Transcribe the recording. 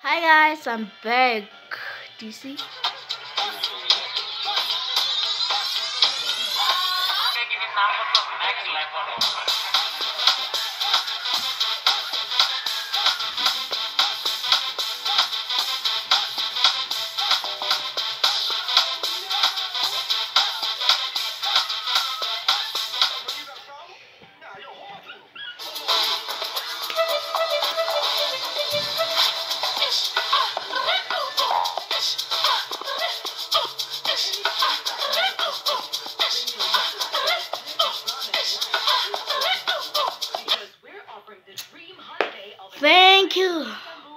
Hi guys, I'm back. Do you see? Next level.